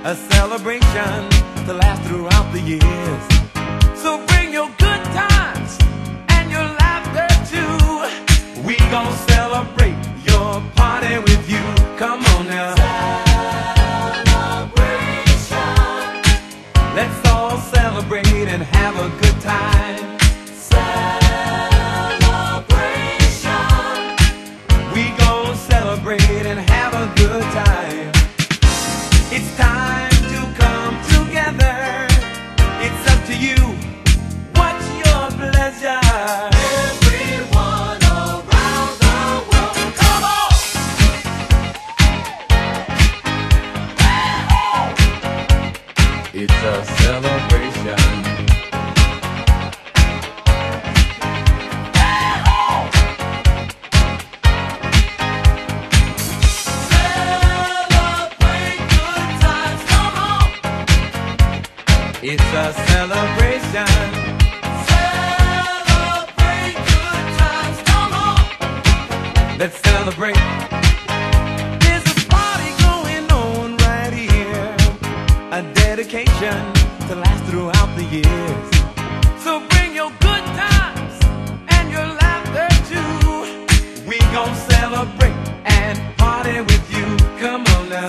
a celebration to last throughout the years. So bring your good times and your laughter too. We gon' celebrate your party with you. Come on now. Celebration. Let's all celebrate and have a good time. Celebration. We gon' celebrate and have a good time. It's time to come together. It's up to you. What's your pleasure? Everyone around the world, come on! It's a celebration. It's a celebration. Celebrate good times, come on. Let's celebrate. There's a party going on right here, a dedication to last throughout the years. So bring your good times and your laughter too. We gon' celebrate and party with you. Come on now.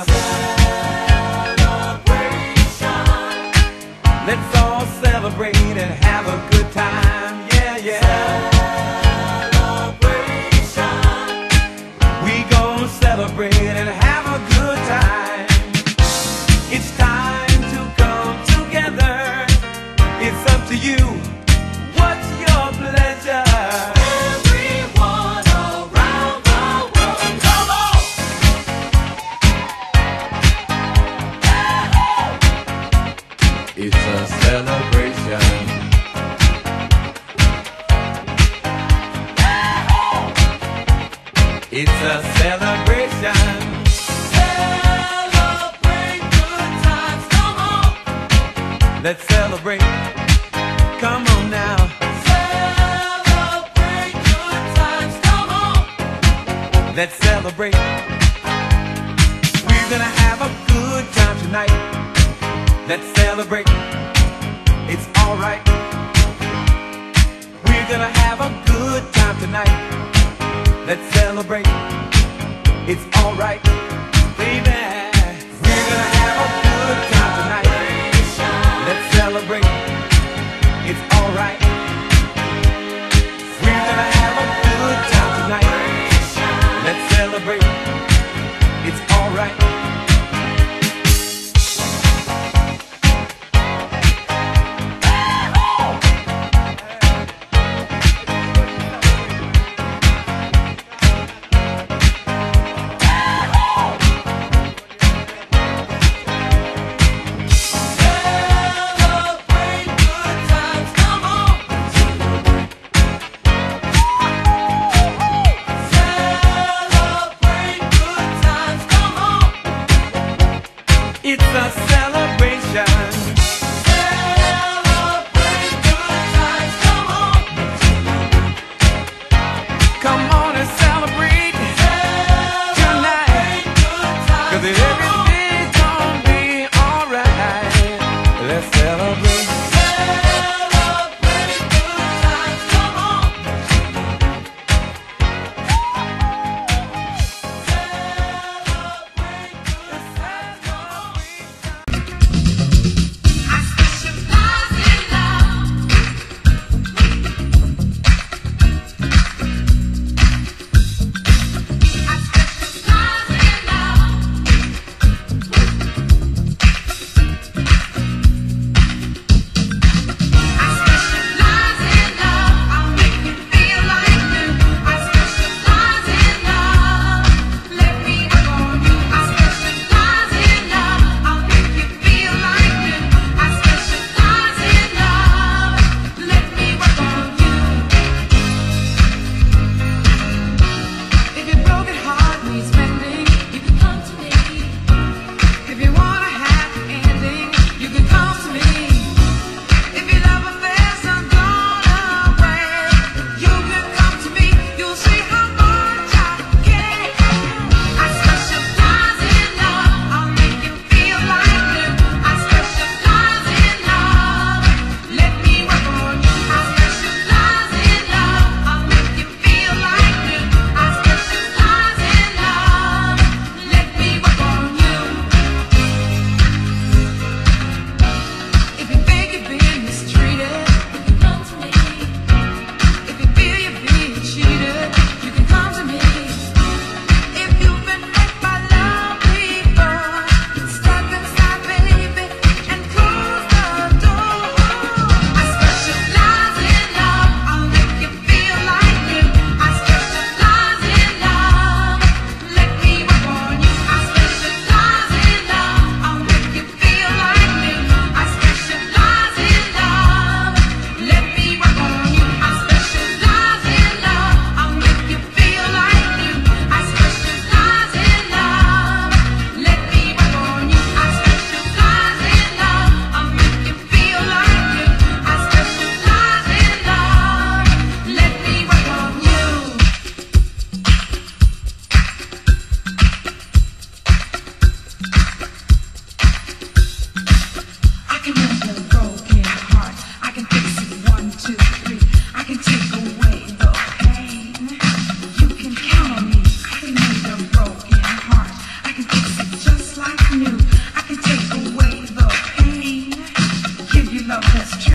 Let's all celebrate and have a good time, yeah, yeah. Celebration. We gon' celebrate and have a good time. It's time to come together. It's up to you. What's your pleasure? Everyone around the world, come on! It's a celebration. It's a celebration. Celebrate good times, come on. Let's celebrate. Come on now. Celebrate good times, come on. Let's celebrate. We're gonna have a good time tonight. Let's celebrate. It's alright. We're gonna have a good time tonight. Let's celebrate. It's alright, baby. We're gonna have a good time tonight. Let's celebrate. It's alright. We're gonna have a good time tonight. Let's celebrate. It's alright. 2, 3. I can take away the pain. You can count on me. I can mend a broken heart. I can fix it just like new. I can take away the pain. Give you love that's true.